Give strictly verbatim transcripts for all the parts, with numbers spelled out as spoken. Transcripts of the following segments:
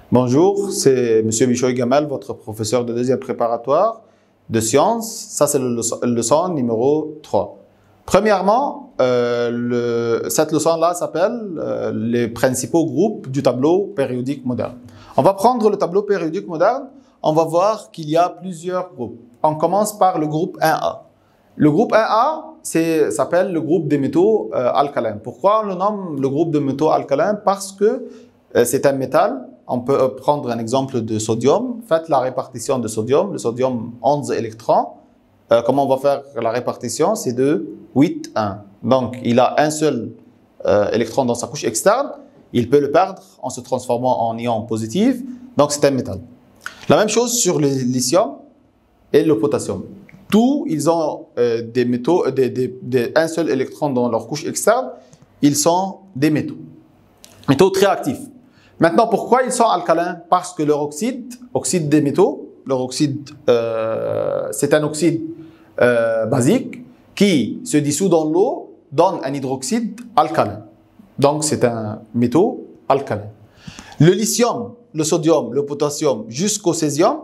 Bonjour, c'est M. Bishoy Gamal, votre professeur de deuxième préparatoire de sciences. Ça, c'est le leçon, leçon numéro trois. Premièrement, euh, le, cette leçon-là s'appelle euh, les principaux groupes du tableau périodique moderne. On va prendre le tableau périodique moderne, on va voir qu'il y a plusieurs groupes. On commence par le groupe un A. Le groupe un A s'appelle le groupe des métaux euh, alcalins. Pourquoi on le nomme le groupe de métaux alcalins? Parce que euh, c'est un métal. On peut prendre un exemple de sodium. Faites la répartition de sodium. Le sodium, onze électrons. Euh, comment on va faire la répartition? C'est de huit, un. Donc, il a un seul euh, électron dans sa couche externe. Il peut le perdre en se transformant en ion positif. Donc, c'est un métal. La même chose sur le lithium et le potassium. Tous, ils ont euh, des métaux, des, des, des, un seul électron dans leur couche externe. Ils sont des métaux. Métaux très actifs. Maintenant, pourquoi ils sont alcalins? Parce que leur oxyde, oxyde des métaux, leur oxyde, euh, c'est un oxyde euh, basique qui se dissout dans l'eau, donne un hydroxyde alcalin. Donc, c'est un métaux alcalin. Le lithium, le sodium, le potassium jusqu'au césium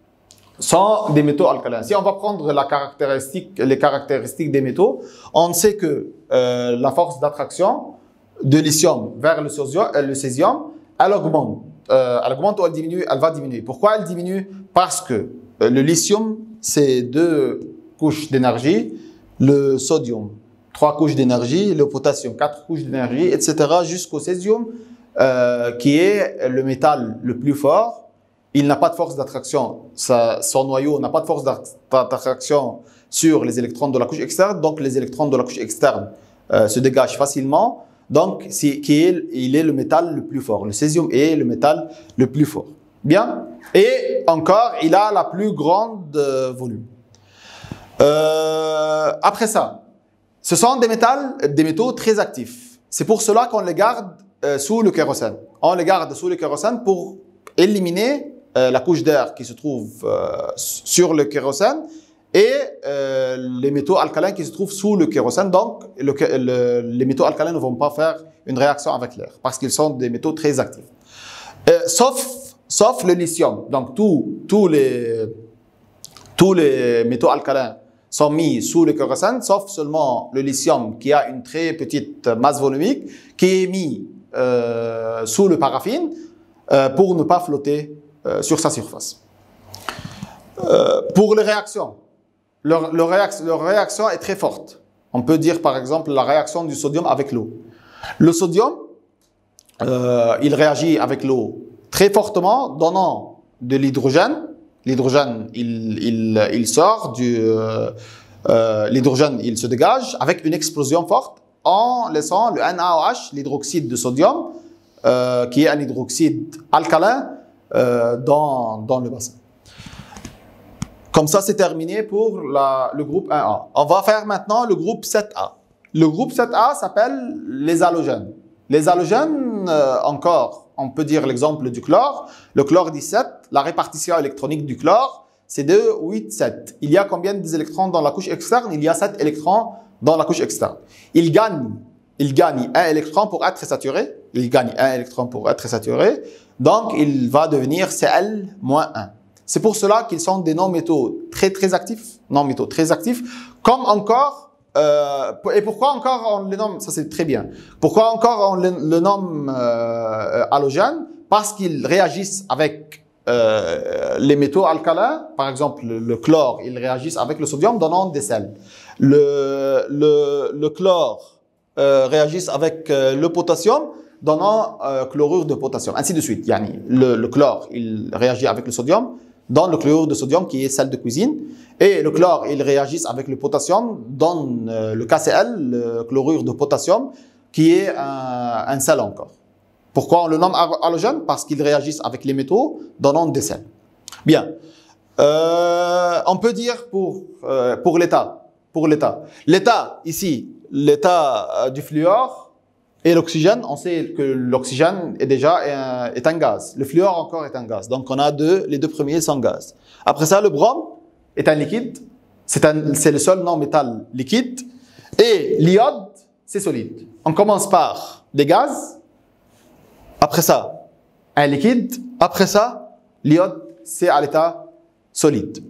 sont des métaux alcalins. Si on va prendre la caractéristique, les caractéristiques des métaux, on sait que euh, la force d'attraction de lithium vers le césium, euh, le césium elle augmente. Euh, elle augmente ou elle diminue? Elle va diminuer. Pourquoi elle diminue? Parce que euh, le lithium, c'est deux couches d'énergie. Le sodium, trois couches d'énergie. Le potassium, quatre couches d'énergie, et cetera jusqu'au césium, euh, qui est le métal le plus fort. Il n'a pas de force d'attraction. Son noyau n'a pas de force d'attraction sur les électrons de la couche externe. Donc, les électrons de la couche externe euh, se dégagent facilement. Donc, c'est, qui est, il est le métal le plus fort. Le césium est le métal le plus fort. Bien. Et encore, il a la plus grande euh, volume. Euh, après ça, ce sont des, métals, des métaux très actifs. C'est pour cela qu'on les garde euh, sous le kérosène. On les garde sous le kérosène pour éliminer euh, la couche d'air qui se trouve euh, sur le kérosène et euh, les métaux alcalins qui se trouvent sous le kérosène. Donc, le, le, les métaux alcalins ne vont pas faire une réaction avec l'air parce qu'ils sont des métaux très actifs. Euh, sauf, sauf le lithium. Donc, tous les, tous les métaux alcalins sont mis sous le kérosène, sauf seulement le lithium qui a une très petite masse volumique qui est mis euh, sous le paraffine euh, pour ne pas flotter euh, sur sa surface. Euh, pour les réactions, Leur, leur, réaction, leur réaction est très forte. On peut dire par exemple la réaction du sodium avec l'eau. Le sodium, euh, il réagit avec l'eau très fortement, donnant de l'hydrogène. L'hydrogène, il, il, il sort du... Euh, euh, l'hydrogène, il se dégage avec une explosion forte en laissant le N A O H, l'hydroxyde de sodium, euh, qui est un hydroxyde alcalin, euh, dans, dans le bassin. Comme ça, c'est terminé pour la, le groupe un A. On va faire maintenant le groupe sept A. Le groupe sept A s'appelle les halogènes. Les halogènes, euh, encore, on peut dire l'exemple du chlore. Le chlore dix-sept, la répartition électronique du chlore, c'est de huit, sept. Il y a combien d'électrons dans la couche externe? Il y a sept électrons dans la couche externe. Il gagne, il gagne un électron pour être saturé. Il gagne un électron pour être saturé. Donc, il va devenir C L moins un. C'est pour cela qu'ils sont des non-métaux très très actifs, non-métaux très actifs, comme encore, euh, et pourquoi encore on les nomme, ça c'est très bien, pourquoi encore on le, le nomme euh, halogène? Parce qu'ils réagissent avec euh, les métaux alcalins, par exemple le, le chlore, ils réagissent avec le sodium donnant des sels. Le, le, le chlore euh, réagissent avec euh, le potassium, donnant euh, chlorure de potassium, ainsi de suite. Yani, le, le chlore, il réagit avec le sodium, dans le chlorure de sodium qui est sel de cuisine. Et le chlore, il réagit avec le potassium, donne euh, le K C L, le chlorure de potassium, qui est un, un sel encore. Pourquoi on le nomme halogène? Parce qu'ils réagissent avec les métaux, donnant des sels. Bien. Euh, on peut dire pour, euh, pour l'état. Pour l'état. L'état, ici, l'état euh, du fluor, et l'oxygène, on sait que l'oxygène est déjà un, est un gaz. Le fluor encore est un gaz. Donc, on a deux, les deux premiers sont gaz. Après ça, le brome est un liquide. C'est le seul non-métal liquide. Et l'iode, c'est solide. On commence par des gaz. Après ça, un liquide. Après ça, l'iode, c'est à l'état solide.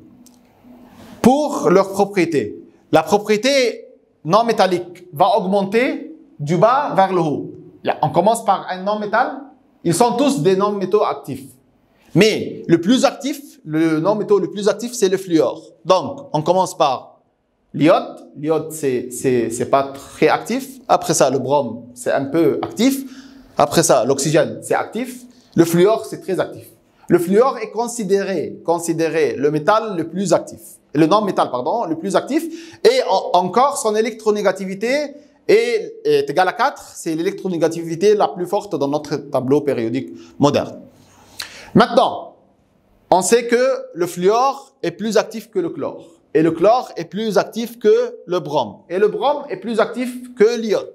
Pour leurs propriétés, la propriété non métallique va augmenter du bas vers le haut. On commence par un non-métal. Ils sont tous des non-métaux actifs. Mais le plus actif, le non-métaux le plus actif, c'est le fluor. Donc, on commence par l'iode. L'iode, c'est, c'est, c'est pas très actif. Après ça, le brome, c'est un peu actif. Après ça, l'oxygène, c'est actif. Le fluor, c'est très actif. Le fluor est considéré, considéré le métal le plus actif. Le non-métal, pardon, le plus actif. Et en, encore, son électronégativité est, est égale à quatre. C'est l'électronégativité la plus forte dans notre tableau périodique moderne. Maintenant, on sait que le fluor est plus actif que le chlore. Et le chlore est plus actif que le brome. Et le brome est plus actif que l'iode.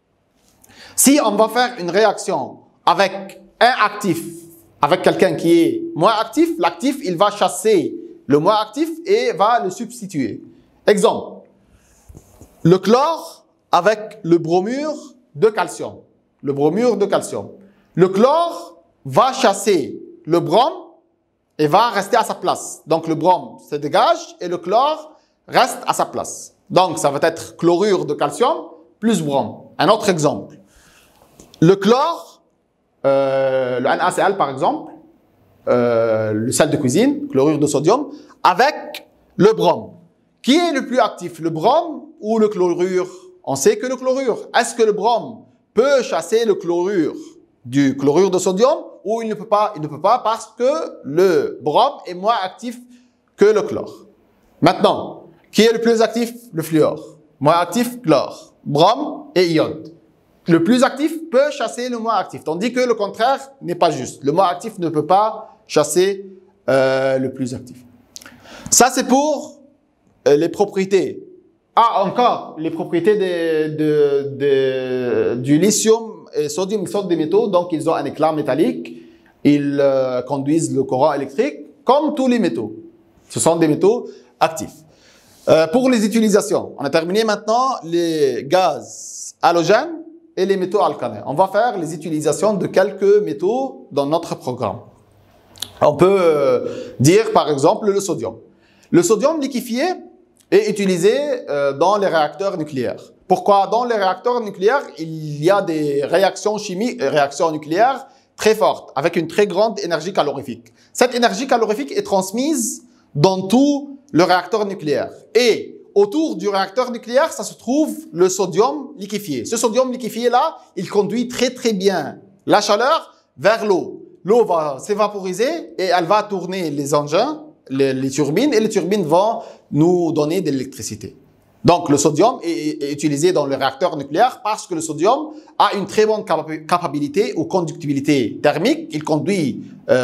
Si on va faire une réaction avec un actif, avec quelqu'un qui est moins actif, l'actif, il va chasser le moins actif et va le substituer. Exemple, le chlore avec le bromure de calcium. Le bromure de calcium. Le chlore va chasser le brome et va rester à sa place. Donc le brome se dégage et le chlore reste à sa place. Donc ça va être chlorure de calcium plus brome. Un autre exemple. Le chlore, euh, le NaCl par exemple, euh, le sel de cuisine, chlorure de sodium, avec le brome. Qui est le plus actif, le brome ou le chlorure? On sait que le chlorure. Est-ce que le brome peut chasser le chlorure du chlorure de sodium ou il ne peut pas? Il ne peut pas parce que le brome est moins actif que le chlore. Maintenant, qui est le plus actif? Le fluor. Moins actif, chlore. Brome et iode. Le plus actif peut chasser le moins actif, tandis que le contraire n'est pas juste. Le moins actif ne peut pas chasser euh, le plus actif. Ça, c'est pour euh, les propriétés. Ah, encore, les propriétés de, de, de, du lithium et sodium, ils sont des métaux, donc ils ont un éclat métallique. Ils euh, conduisent le courant électrique, comme tous les métaux. Ce sont des métaux actifs. Euh, pour les utilisations, on a terminé maintenant les gaz halogènes et les métaux alcalins. On va faire les utilisations de quelques métaux dans notre programme. On peut euh, dire par exemple le sodium. Le sodium liquéfié est utilisé euh, dans les réacteurs nucléaires. Pourquoi? Dans les réacteurs nucléaires, il y a des réactions chimiques, réactions nucléaires très fortes, avec une très grande énergie calorifique. Cette énergie calorifique est transmise dans tout le réacteur nucléaire. Et autour du réacteur nucléaire, ça se trouve le sodium liquéfié. Ce sodium liquéfié-là, il conduit très très bien la chaleur vers l'eau. L'eau va s'évaporiser et elle va tourner les engins, les, les turbines, et les turbines vont nous donner de l'électricité. Donc le sodium est, est utilisé dans le réacteur nucléaire parce que le sodium a une très bonne capacité ou conductibilité thermique. Il conduit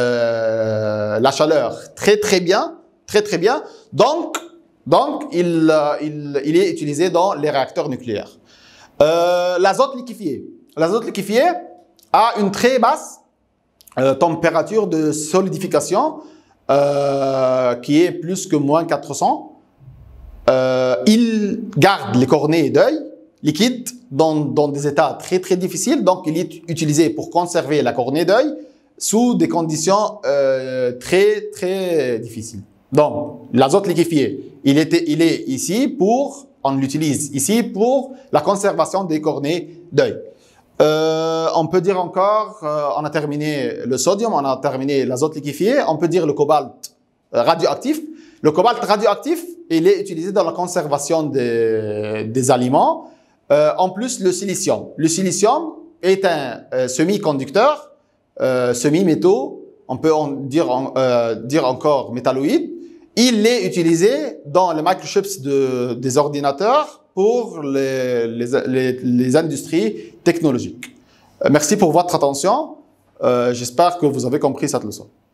euh, la chaleur très très bien, très très bien. Donc, donc il, il, il est utilisé dans les réacteurs nucléaires. Euh, l'azote liquéfié. L'azote liquéfié a une très basse euh, température de solidification euh, qui est plus que moins quatre cents. Euh, il garde les cornets d'œil liquides dans, dans des états très très difficiles, donc il est utilisé pour conserver la cornée d'œil sous des conditions euh, très très difficiles. Donc l'azote liquéfié, il, était, il est ici pour, on l'utilise ici pour la conservation des cornets d'œil. Euh, on peut dire encore, euh, on a terminé le sodium, on a terminé l'azote liquéfié, on peut dire le cobalt radioactif. Le cobalt radioactif, il est utilisé dans la conservation des, des aliments. Euh, en plus, le silicium. Le silicium est un euh, semi-conducteur, euh, semi-métaux, on peut en dire, en, euh, dire encore métalloïde. Il est utilisé dans les microchips de, des ordinateurs pour les, les, les, les industries technologiques. Euh, merci pour votre attention. Euh, j'espère que vous avez compris cette leçon.